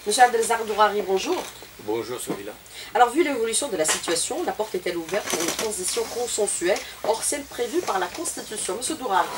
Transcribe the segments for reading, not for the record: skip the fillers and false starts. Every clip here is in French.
Monsieur Abdelazar Dourari, bonjour. Bonjour, celui-là. Alors, vu l'évolution de la situation, la porte est-elle ouverte pour une transition consensuelle, hors celle prévue par la Constitution? Monsieur Dourari.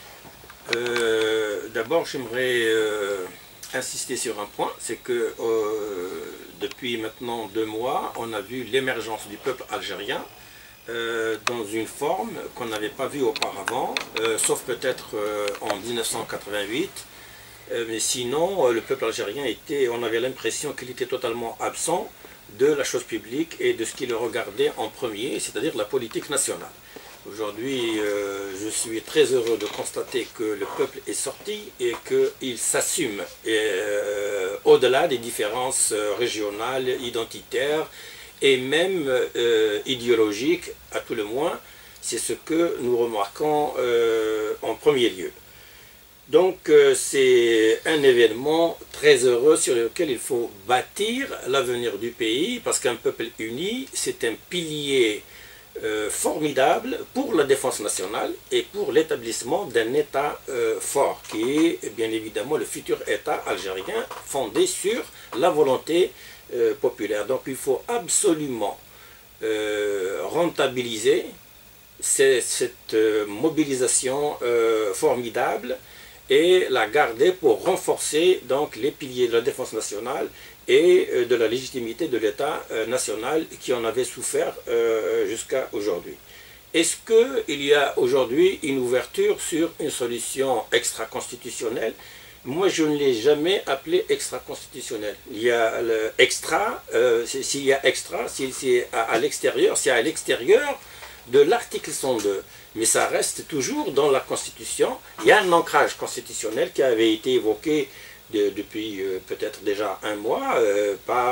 D'abord, j'aimerais insister sur un point, c'est que depuis maintenant 2 mois, on a vu l'émergence du peuple algérien dans une forme qu'on n'avait pas vue auparavant, sauf peut-être en 1988. Mais sinon, le peuple algérien on avait l'impression qu'il était totalement absent de la chose publique et de ce qui le regardait en premier, c'est-à-dire la politique nationale. Aujourd'hui, je suis très heureux de constater que le peuple est sorti et qu'il s'assume au-delà des différences régionales, identitaires et même idéologiques, à tout le moins. C'est ce que nous remarquons en premier lieu. Donc c'est un événement très heureux sur lequel il faut bâtir l'avenir du pays, parce qu'un peuple uni, c'est un pilier formidable pour la défense nationale et pour l'établissement d'un État fort, qui est bien évidemment le futur État algérien fondé sur la volonté populaire. Donc il faut absolument rentabiliser cette mobilisation formidable et la garder pour renforcer donc les piliers de la défense nationale et de la légitimité de l'État national qui en avait souffert jusqu'à aujourd'hui. Est-ce qu'il y a aujourd'hui une ouverture sur une solution extra-constitutionnelle? Moi, je ne l'ai jamais appelé extra-constitutionnel. Il y a le extra, s'il y a extra, si c'est à l'extérieur, c'est à l'extérieur de l'article 102. Mais ça reste toujours dans la Constitution. Il y a un ancrage constitutionnel qui avait été évoqué depuis peut-être déjà 1 mois par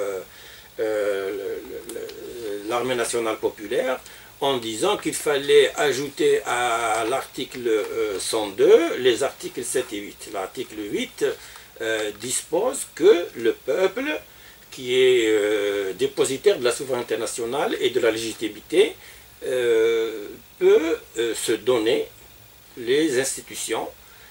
l'armée nationale populaire, en disant qu'il fallait ajouter à l'article 102 les articles 7 et 8. L'article 8 dispose que le peuple, qui est dépositaire de la souveraineté nationale et de la légitimité, peut se donner les institutions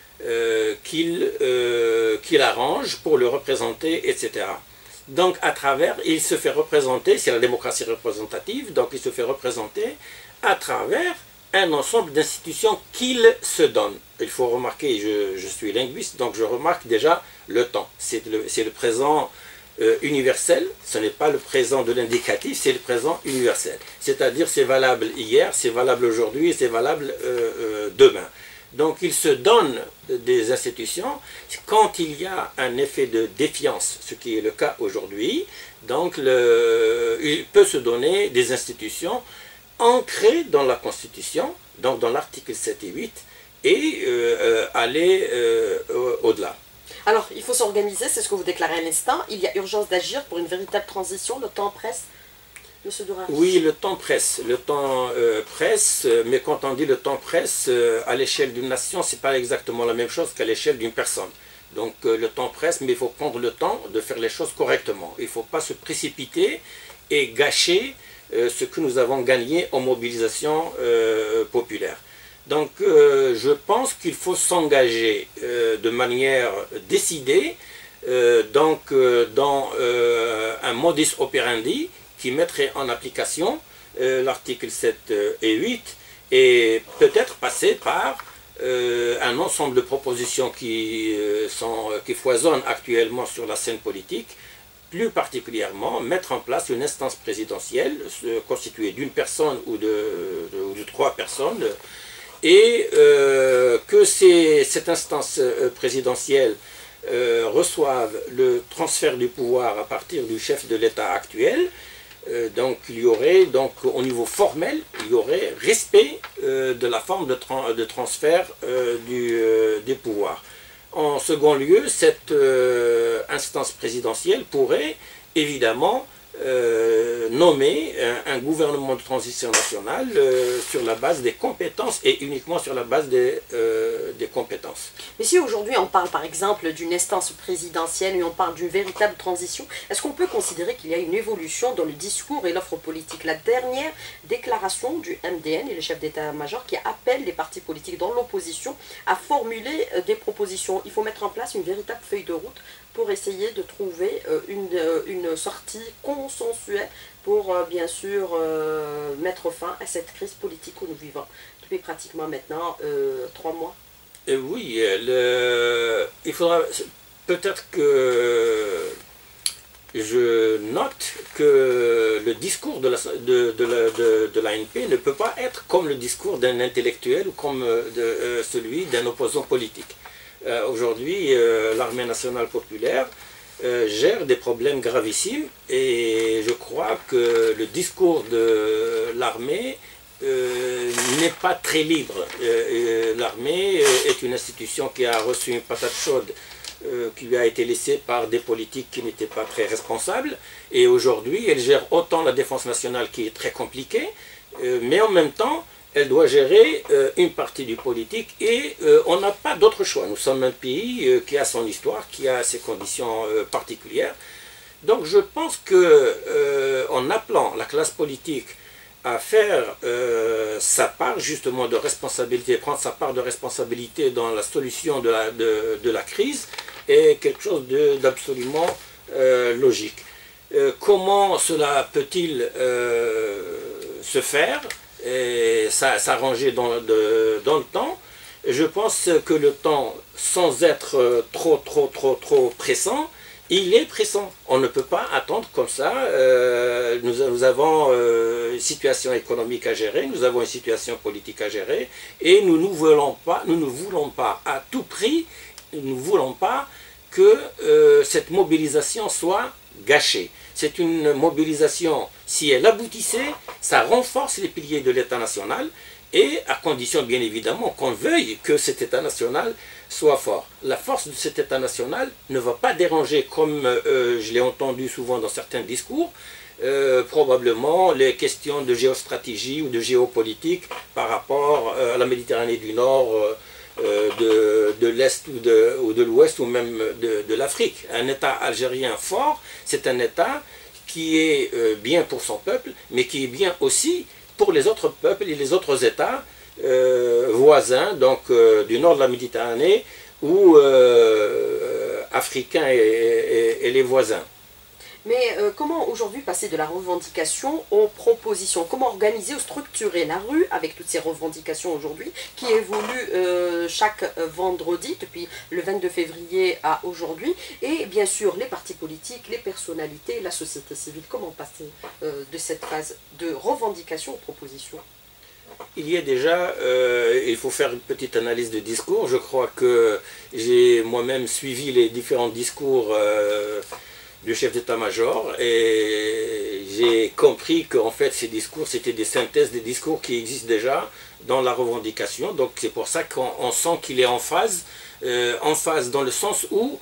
qu'il arrange pour le représenter, etc. Donc à travers, il se fait représenter, c'est la démocratie représentative, donc il se fait représenter à travers un ensemble d'institutions qu'il se donne. Il faut remarquer, je suis linguiste, donc je remarque déjà le temps. C'est le présent universel, ce n'est pas le présent de l'indicatif, c'est le présent universel. C'est-à-dire c'est valable hier, c'est valable aujourd'hui, c'est valable demain. Donc il se donne des institutions quand il y a un effet de défiance, ce qui est le cas aujourd'hui. Donc il peut se donner des institutions ancrées dans la Constitution, donc dans l'article 7 et 8, et aller au-delà. Alors, il faut s'organiser, c'est ce que vous déclarez à l'instant. Il y a urgence d'agir pour une véritable transition. Le temps presse, monsieur Dourari. Oui, le temps presse. Le temps presse, mais quand on dit le temps presse, à l'échelle d'une nation, ce n'est pas exactement la même chose qu'à l'échelle d'une personne. Donc le temps presse, mais il faut prendre le temps de faire les choses correctement. Il ne faut pas se précipiter et gâcher ce que nous avons gagné en mobilisation populaire. Donc je pense qu'il faut s'engager de manière décidée dans un modus operandi qui mettrait en application l'article 7 et 8 et peut-être passer par un ensemble de propositions qui foisonnent actuellement sur la scène politique, plus particulièrement mettre en place une instance présidentielle constituée d'une personne ou de 3 personnes, et que cette instance présidentielle reçoive le transfert du pouvoir à partir du chef de l'État actuel. Donc il y aurait, au niveau formel, il y aurait respect de la forme de transfert du pouvoir. En second lieu, cette instance présidentielle pourrait évidemment nommer un gouvernement de transition nationale sur la base des compétences et uniquement sur la base des compétences. Mais si aujourd'hui on parle par exemple d'une instance présidentielle et on parle d'une véritable transition, est-ce qu'on peut considérer qu'il y a une évolution dans le discours et l'offre politique? La dernière déclaration du MDN et le chef d'état-major qui appelle les partis politiques dans l'opposition à formuler des propositions. Il faut mettre en place une véritable feuille de route pour essayer de trouver une sortie consensuelle pour bien sûr mettre fin à cette crise politique où nous vivons depuis pratiquement maintenant 3 mois. Oui, il faudra peut-être que je note que le discours de l'ANP ne peut pas être comme le discours d'un intellectuel ou comme celui d'un opposant politique. Aujourd'hui, l'armée nationale populaire gère des problèmes gravissimes et je crois que le discours de l'armée n'est pas très libre. L'armée est une institution qui a reçu une patate chaude qui lui a été laissée par des politiques qui n'étaient pas très responsables. Et aujourd'hui, elle gère autant la défense nationale qui est très compliquée, mais en même temps, elle doit gérer une partie du politique et on n'a pas d'autre choix. Nous sommes un pays qui a son histoire, qui a ses conditions particulières. Donc je pense qu'en appelant la classe politique à faire sa part justement de responsabilité, prendre sa part de responsabilité dans la solution de la crise est quelque chose d'absolument logique. Comment cela peut-il se faire et s'arranger dans le temps? Je pense que le temps, sans être trop pressant, il est pressant. On ne peut pas attendre comme ça. Nous avons une situation économique à gérer, nous avons une situation politique à gérer, et nous ne voulons pas à tout prix, nous ne voulons pas que cette mobilisation soit gâchée. C'est une mobilisation, si elle aboutissait, ça renforce les piliers de l'État national, et à condition bien évidemment qu'on veuille que cet État national soit fort. La force de cet État national ne va pas déranger, comme je l'ai entendu souvent dans certains discours, probablement les questions de géostratégie ou de géopolitique par rapport à la Méditerranée du Nord, de l'Est ou de l'Ouest ou même de l'Afrique. Un État algérien fort, c'est un État qui est bien pour son peuple, mais qui est bien aussi pour les autres peuples et les autres États voisins, donc du nord de la Méditerranée ou africains et les voisins. Mais comment aujourd'hui passer de la revendication aux propositions? Comment organiser ou structurer la rue avec toutes ces revendications aujourd'hui qui évoluent chaque vendredi depuis le 22 février à aujourd'hui? Et bien sûr les partis politiques, les personnalités, la société civile. Comment passer de cette phase de revendication aux propositions? Il y a déjà, il faut faire une petite analyse de discours. Je crois que j'ai moi-même suivi les différents discours du chef d'état-major et j'ai compris qu'en fait ces discours c'était des synthèses des discours qui existent déjà dans la revendication. Donc c'est pour ça qu'on sent qu'il est en phase dans le sens où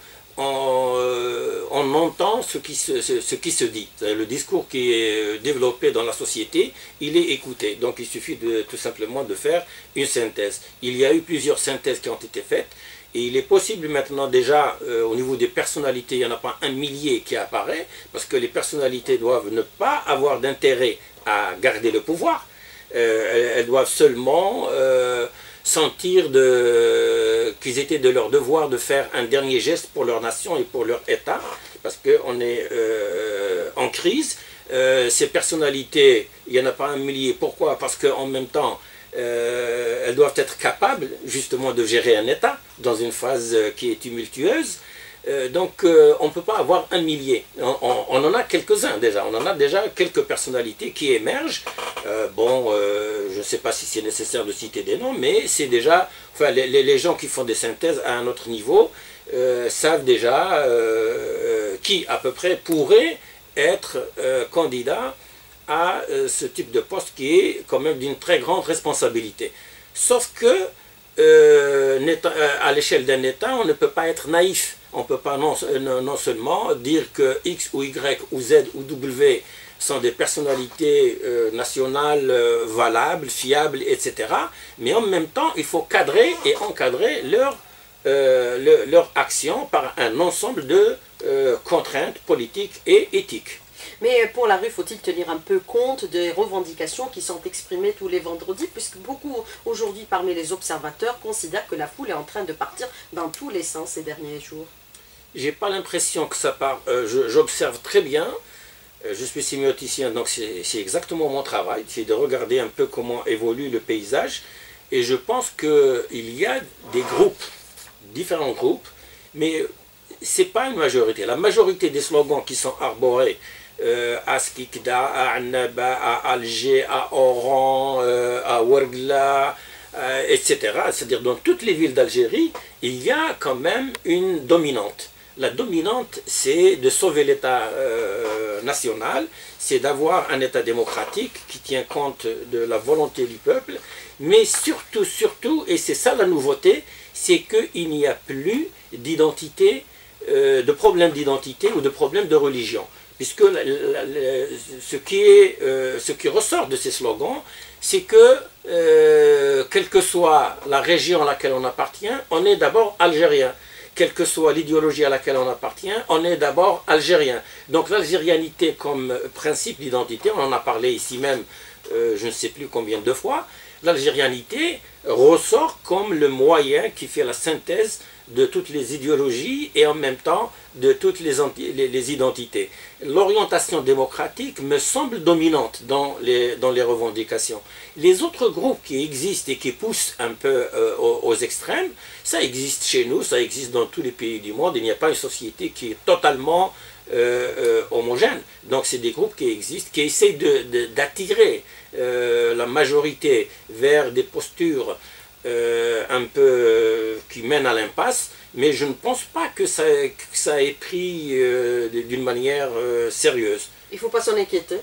on entend ce qui se dit. Le discours qui est développé dans la société, il est écouté. Donc il suffit tout simplement de faire une synthèse. Il y a eu plusieurs synthèses qui ont été faites. Et il est possible maintenant déjà, au niveau des personnalités, il n'y en a pas un millier qui apparaît, parce que les personnalités doivent ne pas avoir d'intérêt à garder le pouvoir. Elles doivent seulement sentir qu'ils étaient de leur devoir de faire un dernier geste pour leur nation et pour leur État, parce qu'on est en crise. Ces personnalités, il n'y en a pas un millier. Pourquoi? Parce qu'en même temps, elles doivent être capables justement de gérer un État dans une phase qui est tumultueuse. Donc on ne peut pas avoir un millier. On en a quelques-uns déjà. On en a déjà quelques personnalités qui émergent. Je ne sais pas si c'est nécessaire de citer des noms, mais c'est déjà... Enfin, les gens qui font des synthèses à un autre niveau savent déjà qui à peu près pourrait être candidat à ce type de poste qui est quand même d'une très grande responsabilité. Sauf que, à l'échelle d'un État, on ne peut pas être naïf. On ne peut pas non seulement dire que X ou Y ou Z ou W sont des personnalités nationales valables, fiables, etc. Mais en même temps, il faut cadrer et encadrer leur action par un ensemble de contraintes politiques et éthiques. Mais pour la rue, faut-il tenir un peu compte des revendications qui sont exprimées tous les vendredis, puisque beaucoup aujourd'hui parmi les observateurs considèrent que la foule est en train de partir dans tous les sens ces derniers jours? J'ai pas l'impression que ça part. J'observe très bien. Je suis sémioticien, donc c'est exactement mon travail, c'est de regarder un peu comment évolue le paysage. Et je pense qu'il y a des groupes, différents groupes, mais c'est pas une majorité. La majorité des slogans qui sont arborés à Skikda, à Annaba, à Alger, à Oran, à Ouargla, etc. C'est-à-dire dans toutes les villes d'Algérie, il y a quand même une dominante. La dominante, c'est de sauver l'État national, c'est d'avoir un État démocratique qui tient compte de la volonté du peuple, mais surtout, et c'est ça la nouveauté, c'est qu'il n'y a plus d'identité, de problème d'identité ou de problème de religion. Puisque ce qui ressort de ces slogans, c'est que, quelle que soit la région à laquelle on appartient, on est d'abord algérien. Quelle que soit l'idéologie à laquelle on appartient, on est d'abord algérien. Donc l'algérianité comme principe d'identité, on en a parlé ici même, je ne sais plus combien de fois, l'algérianité ressort comme le moyen qui fait la synthèse de toutes les idéologies et en même temps de toutes les identités. L'orientation démocratique me semble dominante dans les revendications. Les autres groupes qui existent et qui poussent un peu aux extrêmes, ça existe chez nous, ça existe dans tous les pays du monde. Il n'y a pas une société qui est totalement homogène. Donc c'est des groupes qui existent, qui essayent d'attirer la majorité vers des postures un peu qui mènent à l'impasse, mais je ne pense pas que ça ait pris d'une manière sérieuse. Il ne faut pas s'en inquiéter.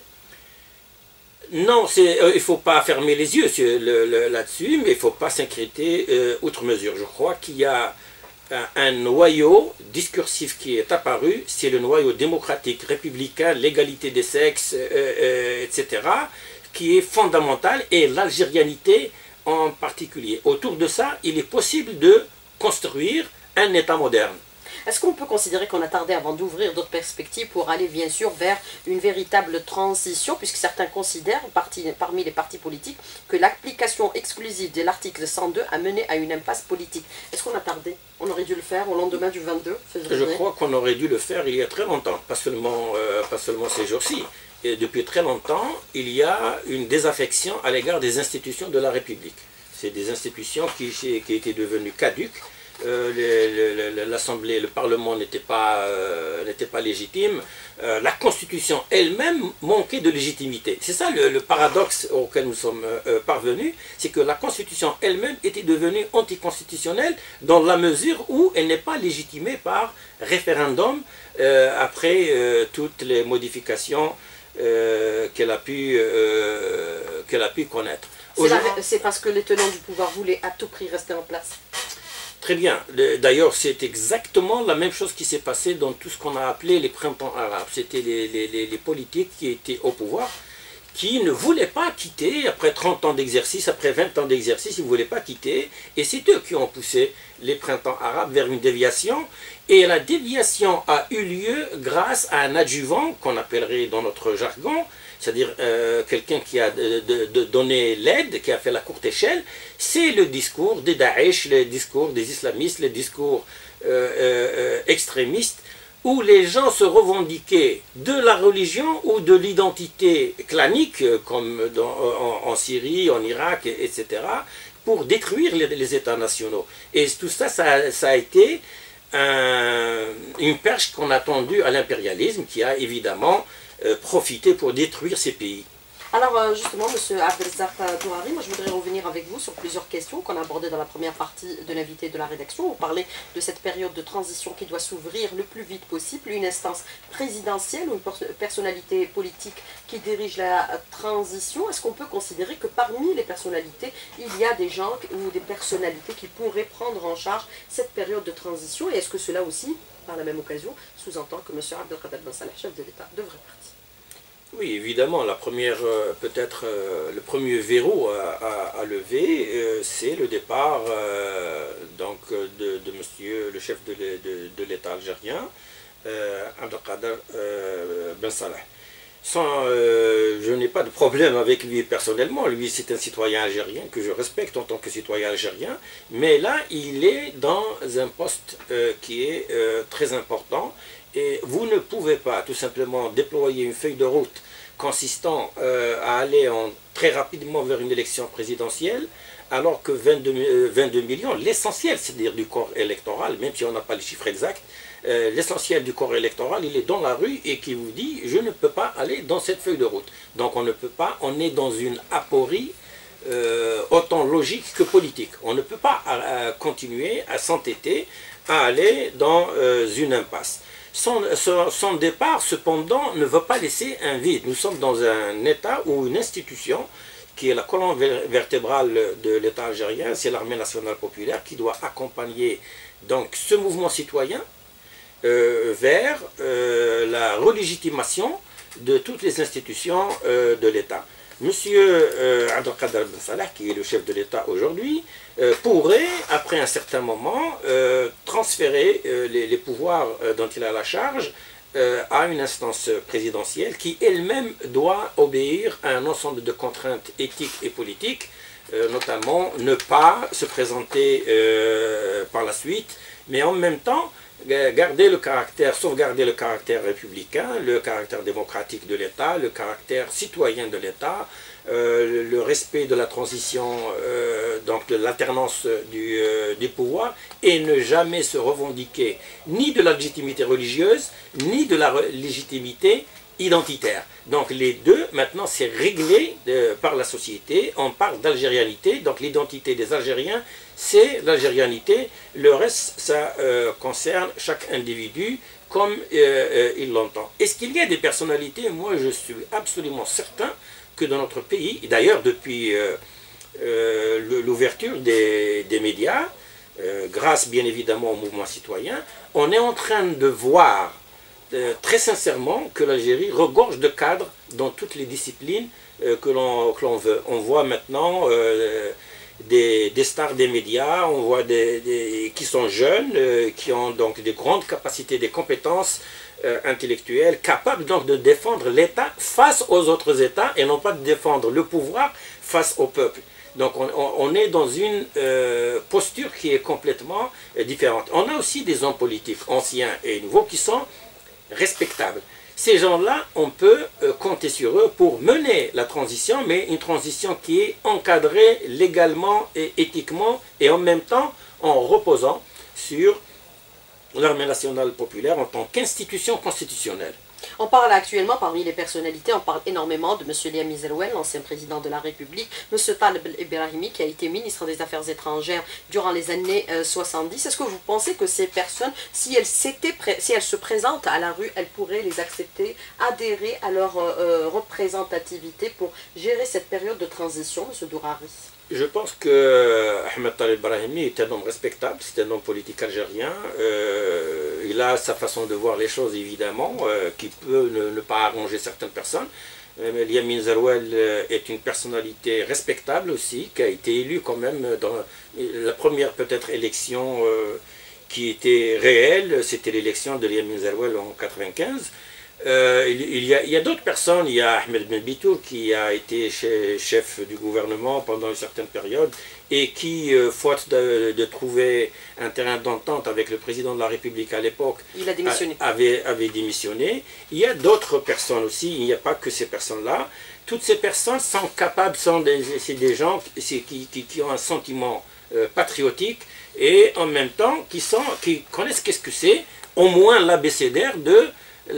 Non, il ne faut pas fermer les yeux là-dessus, mais il ne faut pas s'inquiéter outre mesure. Je crois qu'il y a un noyau discursif qui est apparu, c'est le noyau démocratique, républicain, l'égalité des sexes, etc., qui est fondamental, et l'algérianité en particulier. Autour de ça, il est possible de construire un État moderne. Est-ce qu'on peut considérer qu'on a tardé avant d'ouvrir d'autres perspectives pour aller bien sûr vers une véritable transition, puisque certains considèrent, parmi les partis politiques, que l'application exclusive de l'article 102 a mené à une impasse politique? Est-ce qu'on a tardé? On aurait dû le faire au lendemain du 22 février? Je crois qu'on aurait dû le faire il y a très longtemps, pas seulement ces jours-ci. Et depuis très longtemps, il y a une désaffection à l'égard des institutions de la République. C'est des institutions qui étaient devenues caduques. L'Assemblée, le Parlement n'était pas légitime. La Constitution elle-même manquait de légitimité. C'est ça le paradoxe auquel nous sommes parvenus, c'est que la Constitution elle-même était devenue anticonstitutionnelle dans la mesure où elle n'est pas légitimée par référendum après toutes les modifications qu'elle a pu connaître. C'est parce que les tenants du pouvoir voulaient à tout prix rester en place. Très bien. D'ailleurs, c'est exactement la même chose qui s'est passé dans tout ce qu'on a appelé les printemps arabes. C'était les politiques qui étaient au pouvoir, qui ne voulaient pas quitter, après 30 ans d'exercice, après 20 ans d'exercice, ils ne voulaient pas quitter, et c'est eux qui ont poussé les printemps arabes vers une déviation, et la déviation a eu lieu grâce à un adjuvant, qu'on appellerait dans notre jargon, c'est-à-dire quelqu'un qui a donné l'aide, qui a fait la courte échelle. C'est le discours des Daesh, le discours des islamistes, le discours extrémistes, où les gens se revendiquaient de la religion ou de l'identité clanique, comme en Syrie, en Irak, etc., pour détruire les États nationaux. Et tout ça, ça a été une perche qu'on a tendue à l'impérialisme, qui a évidemment profité pour détruire ces pays. Alors justement, M. Abdelrazak Touhari, moi je voudrais revenir avec vous sur plusieurs questions qu'on a abordées dans la première partie de l'invité de la rédaction. Vous parlez de cette période de transition qui doit s'ouvrir le plus vite possible, une instance présidentielle ou une personnalité politique qui dirige la transition. Est-ce qu'on peut considérer que parmi les personnalités, il y a des gens ou des personnalités qui pourraient prendre en charge cette période de transition? Et est-ce que cela aussi, par la même occasion, sous-entend que M. Abdelkader Ben Salah, chef de l'État, devrait partir? Oui, évidemment, peut-être le premier verrou à lever, c'est le départ donc de monsieur le chef de l'État algérien, Abdelkader Ben Salah. Je n'ai pas de problème avec lui personnellement. Lui, c'est un citoyen algérien que je respecte en tant que citoyen algérien. Mais là, il est dans un poste qui est très important. Et vous ne pouvez pas tout simplement déployer une feuille de route consistant à aller très rapidement vers une élection présidentielle, alors que 22 millions, l'essentiel, c'est-à-dire du corps électoral, même si on n'a pas les chiffres exacts, l'essentiel du corps électoral, il est dans la rue et qui vous dit « je ne peux pas aller dans cette feuille de route ». Donc on ne peut pas, on est dans une aporie autant logique que politique. On ne peut pas continuer à s'entêter à aller dans une impasse. Son départ, cependant, ne va pas laisser un vide. Nous sommes dans un État ou une institution qui est la colonne vertébrale de l'État algérien, c'est l'Armée nationale populaire qui doit accompagner donc ce mouvement citoyen vers la relégitimation de toutes les institutions de l'État. Monsieur Abdelkader Ben Salah, qui est le chef de l'État aujourd'hui, pourrait, après un certain moment, transférer les pouvoirs dont il a la charge à une instance présidentielle qui elle-même doit obéir à un ensemble de contraintes éthiques et politiques, notamment ne pas se présenter par la suite, mais en même temps sauvegarder le caractère républicain, le caractère démocratique de l'État, le caractère citoyen de l'État, le respect de la transition, donc de l'alternance du pouvoir, et ne jamais se revendiquer ni de la légitimité religieuse, ni de la légitimité identitaire. Donc les deux, maintenant, c'est réglé par la société. On parle d'algérianité, donc l'identité des Algériens, c'est l'algérianité. Le reste, ça concerne chaque individu comme il l'entend. Est-ce qu'il y a des personnalités? Moi, je suis absolument certain que dans notre pays, d'ailleurs depuis l'ouverture des médias, grâce bien évidemment au mouvement citoyen, on est en train de voir très sincèrement que l'Algérie regorge de cadres dans toutes les disciplines que l'on veut. On voit maintenant des stars des médias, on voit qui sont jeunes, qui ont donc des grandes capacités, des compétences intellectuelles, capables donc de défendre l'État face aux autres États et non pas de défendre le pouvoir face au peuple. Donc on est dans une posture qui est complètement différente. On a aussi des hommes politiques anciens et nouveaux qui sont respectables. Ces gens-là, on peut compter sur eux pour mener la transition, mais une transition qui est encadrée légalement et éthiquement, et en même temps en reposant sur l'Armée nationale populaire en tant qu'institution constitutionnelle. On parle actuellement, parmi les personnalités, on parle énormément de M. Liam Zerouel, l'ancien président de la République, M. Taleb El-Ibrahimi, qui a été ministre des Affaires étrangères durant les années 70. Est-ce que vous pensez que ces personnes, si elles se présentent à la rue, elles pourraient les accepter, adhérer à leur représentativité pour gérer cette période de transition, M. Dourari? Je pense que Ahmed Taleb El-Ibrahimi est un homme respectable, c'est un homme politique algérien. Il a sa façon de voir les choses évidemment, qui peut ne pas arranger certaines personnes. Liam Zerouel est une personnalité respectable aussi, qui a été élu quand même dans la première peut-être élection qui était réelle, c'était l'élection de Liam Zerouel en 1995. Il y a d'autres personnes, il y a Ahmed Ben Bitour qui a été chef du gouvernement pendant une certaine période et qui, faute de trouver un terrain d'entente avec le président de la République à l'époque, il a démissionné. Avait démissionné. Il y a d'autres personnes aussi, il n'y a pas que ces personnes-là. Toutes ces personnes sont capables, c'est des gens qui ont un sentiment patriotique et en même temps qui connaissent qu'est-ce que c'est, au moins l'abécédaire de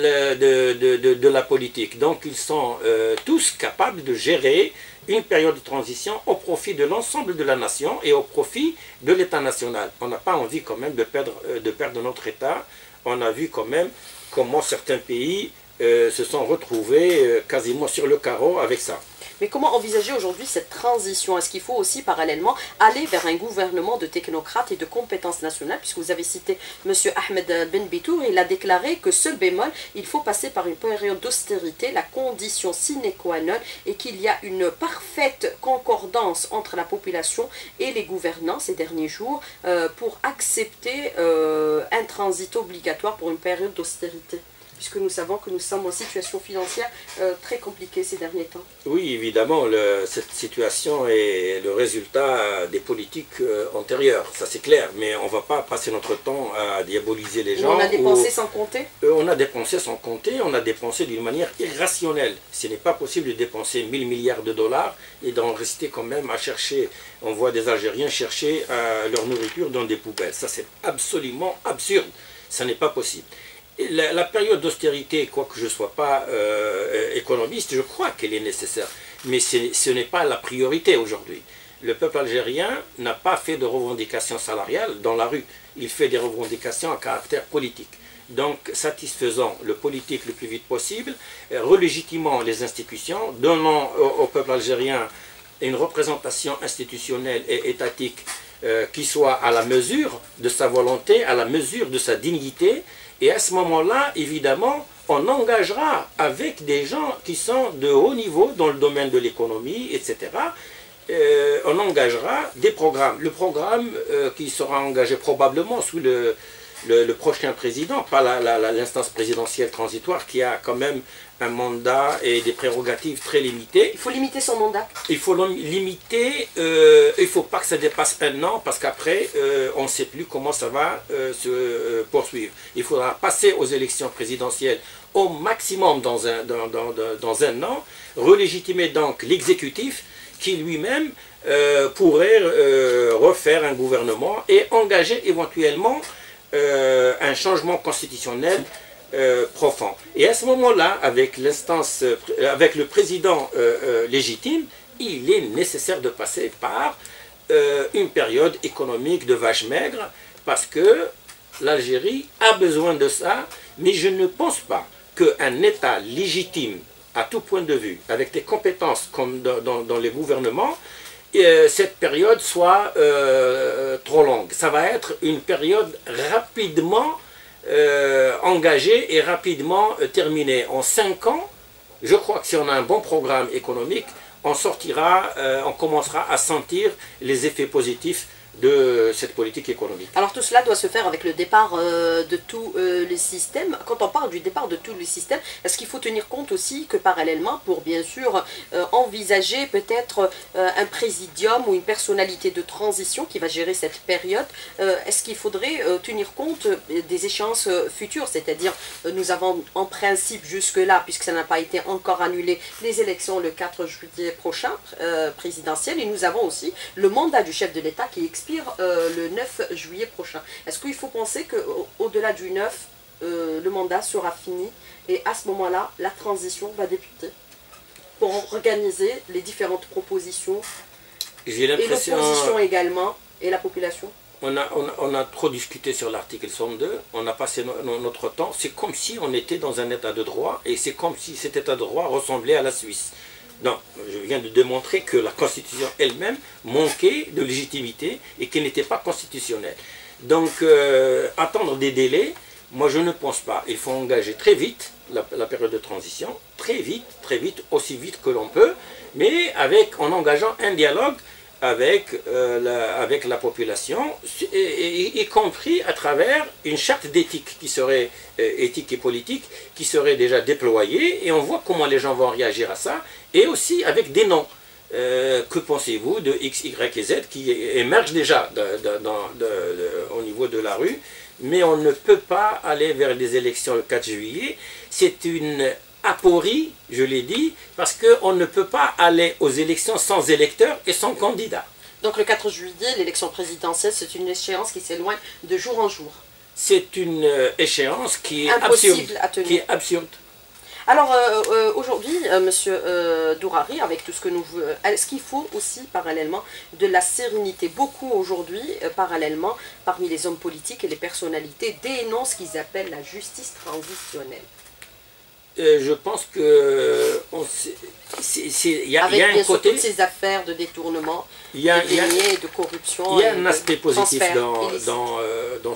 la politique. Donc ils sont tous capables de gérer une période de transition au profit de l'ensemble de la nation et au profit de l'État national. On n'a pas envie quand même de perdre notre État. On a vu quand même comment certains pays se sont retrouvés quasiment sur le carreau avec ça. Mais comment envisager aujourd'hui cette transition? Est-ce qu'il faut aussi parallèlement aller vers un gouvernement de technocrates et de compétences nationales? Puisque vous avez cité M. Ahmed Ben Bitour, il a déclaré que seul bémol, il faut passer par une période d'austérité, la condition sine qua non, et qu'il y a une parfaite concordance entre la population et les gouvernants ces derniers jours pour accepter un transit obligatoire pour une période d'austérité. puisque nous savons que nous sommes en situation financière très compliquée ces derniers temps. Oui, évidemment, cette situation est le résultat des politiques antérieures, ça c'est clair, mais on ne va pas passer notre temps à diaboliser les gens. On a dépensé sans compter. On a dépensé sans compter, on a dépensé d'une manière irrationnelle. Ce n'est pas possible de dépenser 1000 milliards de dollars et d'en rester quand même à chercher. On voit des Algériens chercher leur nourriture dans des poubelles. Ça c'est absolument absurde, ça n'est pas possible. La période d'austérité, quoique je ne sois pas économiste, je crois qu'elle est nécessaire. Mais ce n'est pas la priorité aujourd'hui. Le peuple algérien n'a pas fait de revendications salariales dans la rue. Il fait des revendications à caractère politique. Donc, satisfaisant le politique le plus vite possible, relégitimant les institutions, donnant au peuple algérien une représentation institutionnelle et étatique qui soit à la mesure de sa volonté, à la mesure de sa dignité. Et à ce moment-là, évidemment, on engagera avec des gens qui sont de haut niveau dans le domaine de l'économie, etc. On engagera des programmes. Le programme qui sera engagé probablement sous le prochain président, pas l'instance présidentielle transitoire qui a quand même un mandat et des prérogatives très limitées. Il faut limiter son mandat. Il faut limiter, il ne faut pas que ça dépasse un an parce qu'après, on ne sait plus comment ça va se poursuivre. Il faudra passer aux élections présidentielles au maximum dans un an, relégitimer donc l'exécutif qui lui-même pourrait refaire un gouvernement et engager éventuellement un changement constitutionnel profond. Et à ce moment-là, avec le président légitime, il est nécessaire de passer par une période économique de vache maigre, parce que l'Algérie a besoin de ça, mais je ne pense pas qu'un État légitime, à tout point de vue, avec des compétences comme dans les gouvernements, cette période soit trop longue. Ça va être une période rapidement engagée et rapidement terminée. En 5 ans, je crois que si on a un bon programme économique, on sortira, on commencera à sentir les effets positifs de cette politique économique. Alors tout cela doit se faire avec le départ de tous les systèmes. Quand on parle du départ de tous les systèmes, est-ce qu'il faut tenir compte aussi que parallèlement, pour bien sûr envisager peut-être un présidium ou une personnalité de transition qui va gérer cette période, est-ce qu'il faudrait tenir compte des échéances futures? C'est-à-dire, nous avons en principe jusque-là, puisque ça n'a pas été encore annulé, les élections le 4 juillet prochain, présidentielles, et nous avons aussi le mandat du chef de l'État qui expire le 9 juillet prochain. Est-ce qu'il faut penser qu'au-delà du 9, le mandat sera fini et à ce moment-là, la transition va débuter pour organiser les différentes propositions et l'opposition également et la population? On a trop discuté sur l'article 102, on a passé notre temps, c'est comme si on était dans un état de droit et c'est comme si cet état de droit ressemblait à la Suisse. Non, je viens de démontrer que la Constitution elle-même manquait de légitimité et qu'elle n'était pas constitutionnelle. Donc, attendre des délais, moi je ne pense pas. Il faut engager très vite la période de transition, très vite, aussi vite que l'on peut, mais en engageant un dialogue avec la population, y compris à travers une charte d'éthique qui serait éthique et politique, qui serait déjà déployée, et on voit comment les gens vont réagir à ça, et aussi avec des noms. Que pensez-vous de X, Y et Z qui émergent déjà au niveau de la rue, mais on ne peut pas aller vers les élections le 4 juillet, c'est une aporie, je l'ai dit, parce qu'on ne peut pas aller aux élections sans électeurs et sans candidats. Donc le 4 juillet, l'élection présidentielle, c'est une échéance qui s'éloigne de jour en jour. C'est une échéance qui est impossible à tenir. Qui est absurde. Alors aujourd'hui, Monsieur Dourari, avec tout ce que nous... Est-ce qu'il faut aussi parallèlement de la sérénité? Beaucoup aujourd'hui, parallèlement, parmi les hommes politiques et les personnalités, dénoncent ce qu'ils appellent la justice transitionnelle. Je pense que il y a un côté, toutes ces affaires de détournement, de corruption. Il y a un aspect positif dans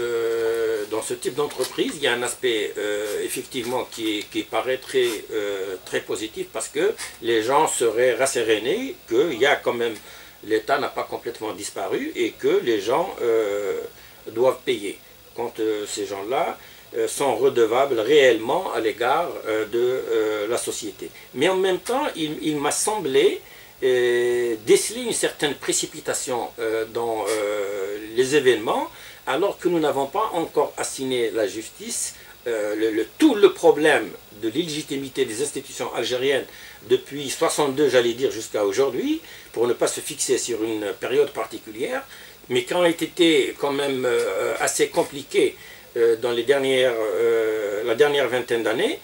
ce type d'entreprise. Il y a un aspect effectivement qui paraît très positif, parce que les gens seraient rassérénés qu'il y a quand même, l'État n'a pas complètement disparu et que les gens doivent payer. Quand ces gens-là sont redevables réellement à l'égard de la société. Mais en même temps, il m'a semblé déceler une certaine précipitation dans les événements, alors que nous n'avons pas encore assigné la justice. Tout le problème de l'illégitimité des institutions algériennes depuis 62, j'allais dire, jusqu'à aujourd'hui, pour ne pas se fixer sur une période particulière, mais qui ont été quand même assez compliqué dans la dernière vingtaine d'années,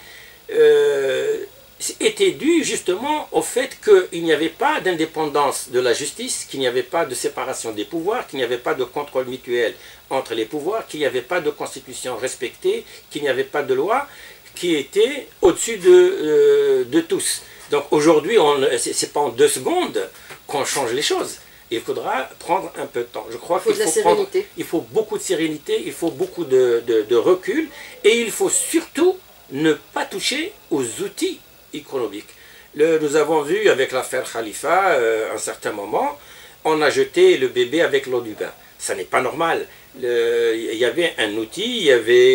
était dû justement au fait qu'il n'y avait pas d'indépendance de la justice, qu'il n'y avait pas de séparation des pouvoirs, qu'il n'y avait pas de contrôle mutuel entre les pouvoirs, qu'il n'y avait pas de constitution respectée, qu'il n'y avait pas de loi qui était au-dessus de tous. Donc aujourd'hui, ce n'est pas en 2 secondes qu'on change les choses. Il faudra prendre un peu de temps. Je crois qu'il faut beaucoup de sérénité, il faut beaucoup de recul, et il faut surtout ne pas toucher aux outils économiques. Nous avons vu avec l'affaire Khalifa, à un certain moment, on a jeté le bébé avec l'eau du bain. Ça n'est pas normal. Il y avait un outil,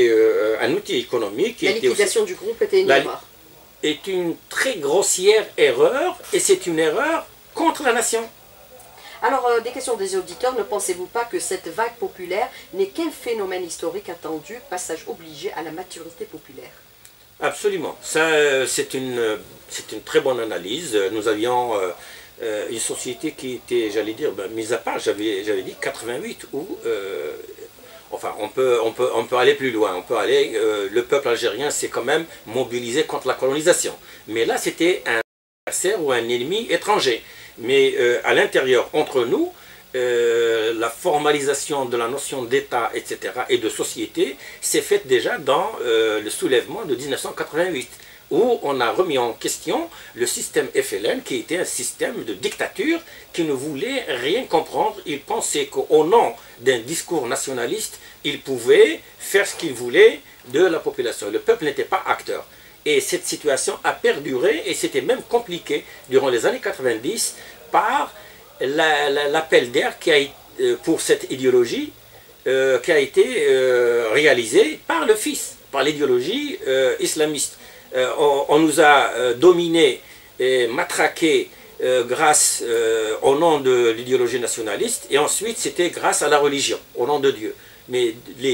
économique. La liquidation du groupe était une erreur. Est une très grossière erreur, et c'est une erreur contre la nation. Alors, des questions des auditeurs, ne pensez-vous pas que cette vague populaire n'est qu'un phénomène historique attendu, passage obligé à la maturité populaire? Absolument. Ça, c'est une très bonne analyse. Nous avions une société qui était, j'allais dire, mise à part, j'avais dit 88, où, enfin, on peut aller plus loin. On peut aller, le peuple algérien s'est quand même mobilisé contre la colonisation. Mais là, c'était un adversaire ou un ennemi étranger. Mais à l'intérieur, entre nous, la formalisation de la notion d'État, etc., et de société s'est faite déjà dans le soulèvement de 1988, où on a remis en question le système FLN, qui était un système de dictature qui ne voulait rien comprendre. Il pensait qu'au nom d'un discours nationaliste, il pouvait faire ce qu'il voulait de la population. Le peuple n'était pas acteur. Et cette situation a perduré, et c'était même compliqué durant les années 90 par l'appel d'air pour cette idéologie qui a été réalisé par le fils, par l'idéologie islamiste. On nous a dominés et matraqués grâce au nom de l'idéologie nationaliste, et ensuite c'était grâce à la religion, au nom de Dieu. Mais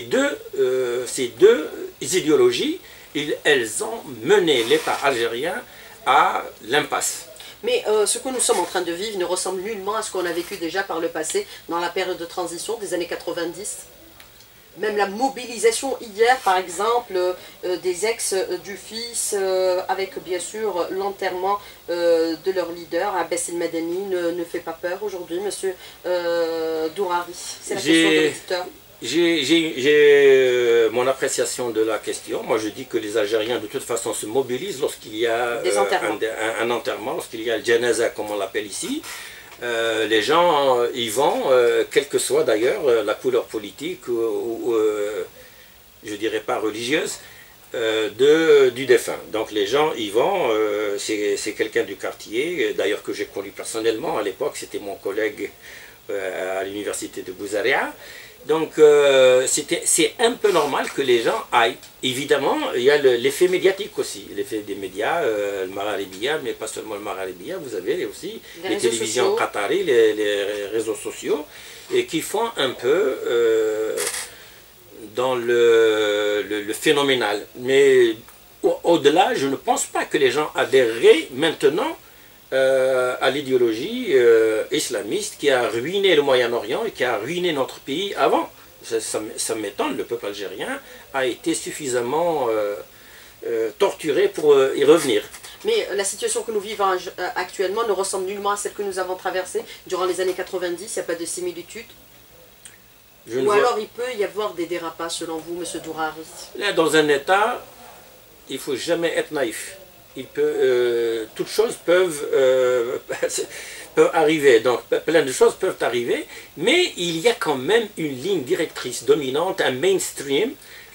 ces deux idéologies, elles ont mené l'État algérien à l'impasse. Mais ce que nous sommes en train de vivre ne ressemble nullement à ce qu'on a vécu déjà par le passé, dans la période de transition des années 90. Même la mobilisation hier, par exemple, des ex du fils, avec bien sûr l'enterrement de leur leader, Abbas El Madani, ne fait pas peur aujourd'hui, monsieur Dourari. C'est la question de l'éditeur. J'ai mon appréciation de la question. Moi, je dis que les Algériens, de toute façon, se mobilisent lorsqu'il y a un enterrement, lorsqu'il y a le janaza, comme on l'appelle ici. Les gens y vont, quelle que soit d'ailleurs la couleur politique ou je dirais pas religieuse, du défunt. Donc les gens y vont, c'est quelqu'un du quartier, d'ailleurs que j'ai connu personnellement à l'époque, c'était mon collègue à l'université de Bouzaria. Donc c'est un peu normal que les gens aillent. Évidemment, il y a l'effet médiatique aussi, l'effet des médias, le Maghrébia, mais pas seulement le Maghrébia, vous avez aussi les télévisions qatari, les réseaux sociaux, et qui font un peu dans le phénoménal. Mais au-delà, je ne pense pas que les gens adhéreraient maintenant à l'idéologie islamiste qui a ruiné le Moyen-Orient et qui a ruiné notre pays avant. Ça m'étonne, le peuple algérien a été suffisamment torturé pour y revenir. Mais la situation que nous vivons actuellement ne ressemble nullement à celle que nous avons traversée durant les années 90, il n'y a pas de similitude. Ou alors il peut y avoir des dérapages selon vous, monsieur Dourari? Là, dans un État, il ne faut jamais être naïf. Toutes choses peuvent arriver, donc plein de choses peuvent arriver, mais il y a quand même une ligne directrice dominante, un mainstream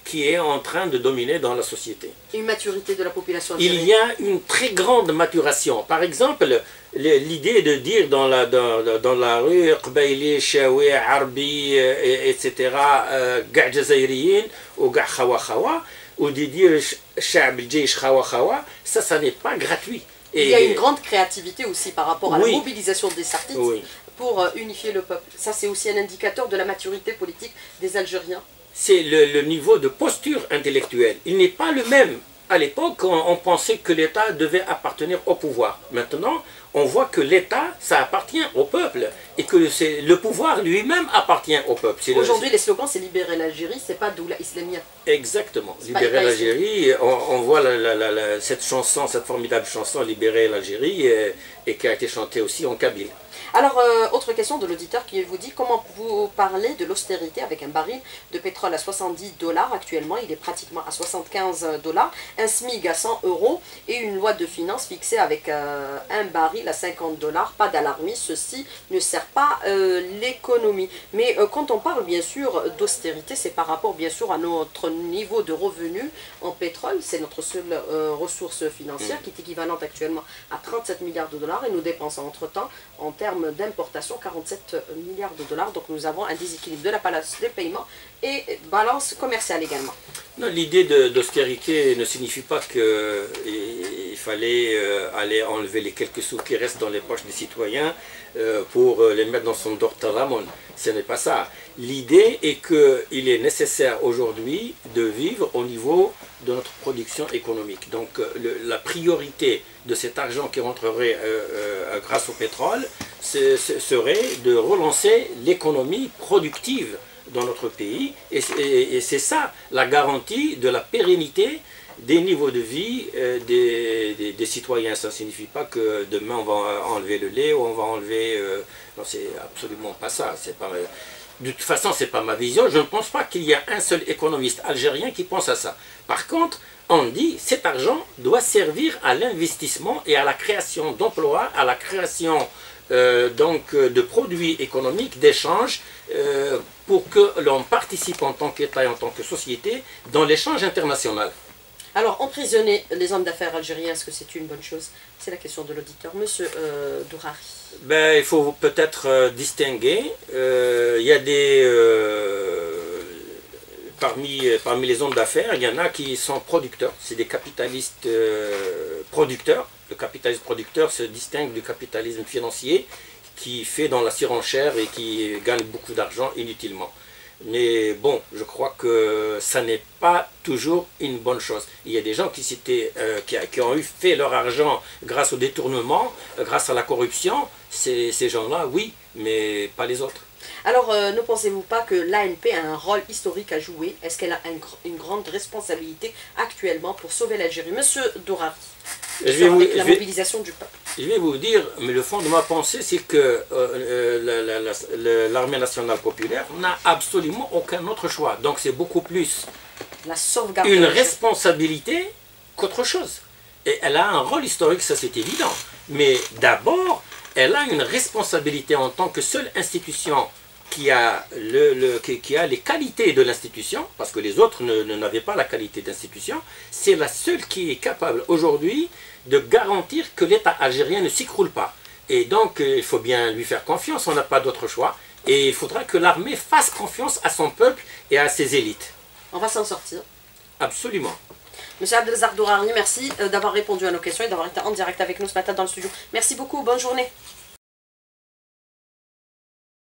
qui est en train de dominer dans la société. Une maturité de la population algérienne. Il y a une très grande maturation. Par exemple, l'idée de dire dans la rue Qbaili, Chaoui, Arbi, etc., G'a Jazairiyin ou G'a Khawa Khawa, ou de dire Sha'b al-Jaysh Khawa Khawa, ça n'est pas gratuit. Et il y a une grande créativité aussi par rapport à la mobilisation des sartites pour unifier le peuple. Ça, c'est aussi un indicateur de la maturité politique des Algériens. C'est le niveau de posture intellectuelle. Il n'est pas le même. À l'époque, on pensait que l'État devait appartenir au pouvoir. Maintenant, on voit que l'État, ça appartient au peuple. Et que le pouvoir lui-même appartient au peuple. Aujourd'hui, les slogans, c'est libérer l'Algérie, c'est pas Doula Islamia. Exactement. Libérer l'Algérie. On voit cette chanson, cette formidable chanson, Libérer l'Algérie, et qui a été chantée aussi en kabyle. Alors, autre question de l'auditeur qui vous dit comment vous parlez de l'austérité avec un baril de pétrole à $70 actuellement, il est pratiquement à $75, un SMIC à 100 € et une loi de finances fixée avec un baril à $50. Pas d'alarmisme, ceci ne sert pas l'économie. Mais quand on parle bien sûr d'austérité, c'est par rapport bien sûr à notre niveau de revenus en pétrole, c'est notre seule ressource financière qui est équivalente actuellement à 37 milliards de dollars et nous dépensons entre-temps en termes d'importation 47 milliards de dollars. Donc nous avons un déséquilibre de la balance des paiements et balance commerciale également. L'idée d'austérité ne signifie pas qu'il fallait aller enlever les quelques sous qui restent dans les poches des citoyens pour les mettre dans son dortaramon. Ce n'est pas ça. L'idée est qu'il est nécessaire aujourd'hui de vivre au niveau de notre production économique. Donc la priorité de cet argent qui rentrerait grâce au pétrole serait de relancer l'économie productive dans notre pays. Et c'est ça la garantie de la pérennité des niveaux de vie des citoyens. Ça ne signifie pas que demain on va enlever le lait ou on va enlever... non, c'est absolument pas ça. De toute façon, ce n'est pas ma vision. Je ne pense pas qu'il y a un seul économiste algérien qui pense à ça. Par contre, on dit que cet argent doit servir à l'investissement et à la création d'emplois, à la création de produits économiques, d'échanges, pour que l'on participe en tant qu'État et en tant que société dans l'échange international. Alors, emprisonner les hommes d'affaires algériens, est-ce que c'est une bonne chose? C'est la question de l'auditeur. Monsieur Dourari. Il faut peut-être distinguer. Il y a parmi les hommes d'affaires, il y en a qui sont producteurs. C'est des capitalistes producteurs. Le capitalisme producteur se distingue du capitalisme financier qui fait dans la surenchère et qui gagne beaucoup d'argent inutilement. Mais bon, je crois que ça n'est pas toujours une bonne chose. Il y a des gens qui ont fait leur argent grâce au détournement, grâce à la corruption. Ces gens-là, oui, mais pas les autres. Alors, ne pensez-vous pas que l'ANP a un rôle historique à jouer? Est-ce qu'elle a une grande responsabilité actuellement pour sauver l'Algérie? Monsieur Dourari, avec la mobilisation du peuple. Je vais vous dire, mais le fond de ma pensée, c'est que l'armée nationale populaire n'a absolument aucun autre choix. Donc c'est beaucoup plus une responsabilité qu'autre chose. Et elle a un rôle historique, ça c'est évident. Mais d'abord, elle a une responsabilité en tant que seule institution qui a les qualités de l'institution, parce que les autres n'avaient pas la qualité d'institution. C'est la seule qui est capable aujourd'hui de garantir que l'État algérien ne s'écroule pas. Et donc, il faut bien lui faire confiance, on n'a pas d'autre choix. Et il faudra que l'armée fasse confiance à son peuple et à ses élites. On va s'en sortir. Absolument. Monsieur Abdelrazak Dourari, merci d'avoir répondu à nos questions et d'avoir été en direct avec nous ce matin dans le studio. Merci beaucoup, bonne journée.